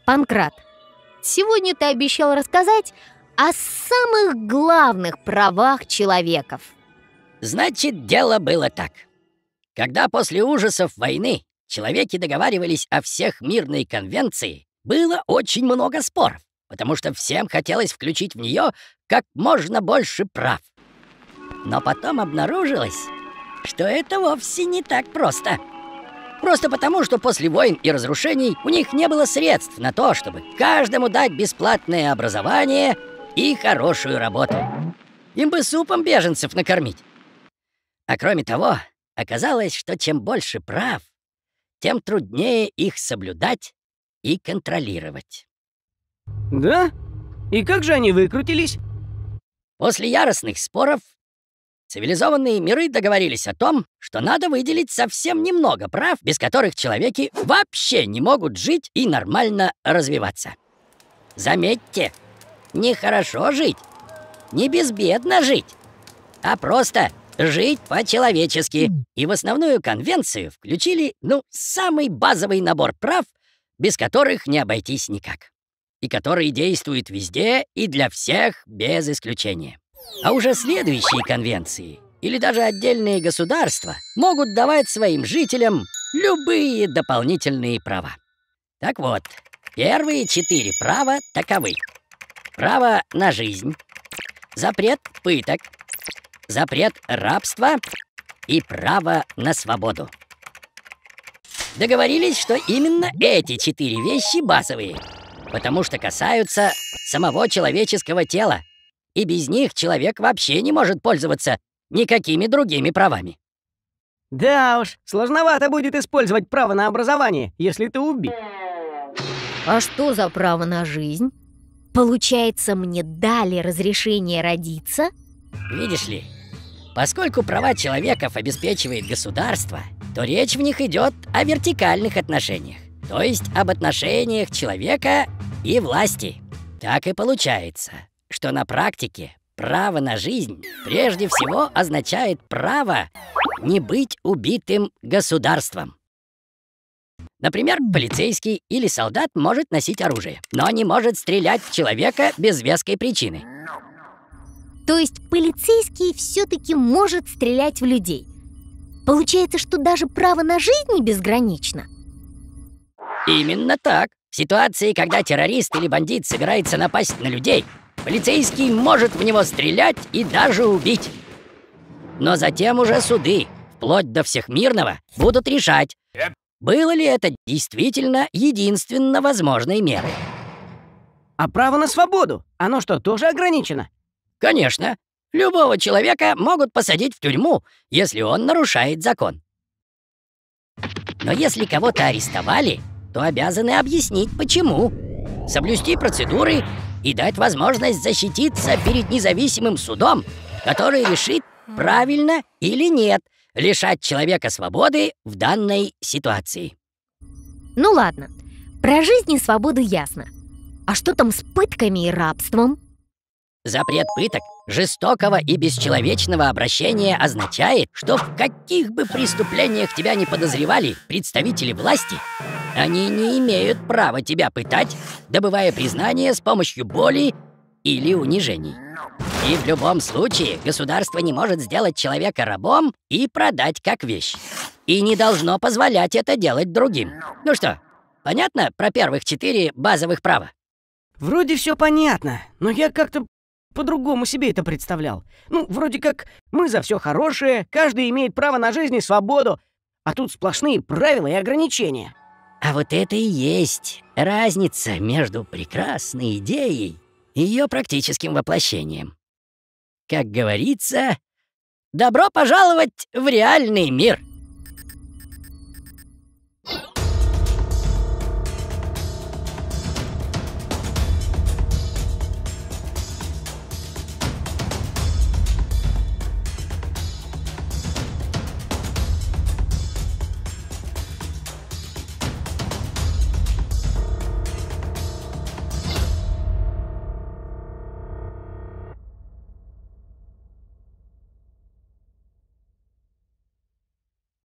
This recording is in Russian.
Панкрат, сегодня ты обещал рассказать о самых главных правах человеков. Значит, дело было так. Когда после ужасов войны человеки договаривались о всех мирной конвенции, было очень много споров, потому что всем хотелось включить в нее как можно больше прав. Но потом обнаружилось, что это вовсе не так просто. Просто потому, что после войн и разрушений у них не было средств на то, чтобы каждому дать бесплатное образование и хорошую работу. Им бы супом беженцев накормить. А кроме того, оказалось, что чем больше прав, тем труднее их соблюдать и контролировать. Да? И как же они выкрутились? После яростных споров цивилизованные миры договорились о том, что надо выделить совсем немного прав, без которых человеки вообще не могут жить и нормально развиваться. Заметьте, не хорошо жить, не безбедно жить, а просто жить по-человечески. И в основную конвенцию включили, самый базовый набор прав, без которых не обойтись никак. И которые действуют везде и для всех без исключения. А уже следующие конвенции или даже отдельные государства могут давать своим жителям любые дополнительные права. Так вот, первые 4 права таковы: право на жизнь, запрет пыток, запрет рабства и право на свободу. Договорились, что именно эти 4 вещи базовые, потому что касаются самого человеческого тела, и без них человек вообще не может пользоваться никакими другими правами. Да уж, сложновато будет использовать право на образование, если ты убит. А что за право на жизнь? Получается, мне дали разрешение родиться? Видишь ли, поскольку права человеков обеспечивает государство, то речь в них идет о вертикальных отношениях, то есть об отношениях человека и власти. Так и получается, что на практике право на жизнь прежде всего означает право не быть убитым государством. Например, полицейский или солдат может носить оружие, но не может стрелять в человека без веской причины. То есть полицейский все-таки может стрелять в людей. Получается, что даже право на жизнь не безгранично? Именно так. В ситуации, когда террорист или бандит собирается напасть на людей, полицейский может в него стрелять и даже убить. Но затем уже суды, вплоть до всемирного, будут решать, было ли это действительно единственно возможной мерой. А право на свободу, оно что, тоже ограничено? Конечно, любого человека могут посадить в тюрьму, если он нарушает закон. Но если кого-то арестовали, то обязаны объяснить, почему, соблюсти процедуры и дать возможность защититься перед независимым судом, который решит, правильно или нет лишать человека свободы в данной ситуации. Ну ладно, про жизнь и свободу ясно. А что там с пытками и рабством? Запрет пыток, жестокого и бесчеловечного обращения означает, что в каких бы преступлениях тебя не подозревали представители власти, они не имеют права тебя пытать, добывая признание с помощью боли или унижений. И в любом случае государство не может сделать человека рабом и продать как вещь. И не должно позволять это делать другим. Ну что, понятно про первых 4 базовых права? Вроде все понятно, но я как-то по-другому себе это представлял. Вроде как мы за все хорошее, каждый имеет право на жизнь и свободу, а тут сплошные правила и ограничения. А вот это и есть разница между прекрасной идеей и ее практическим воплощением. Как говорится, добро пожаловать в реальный мир.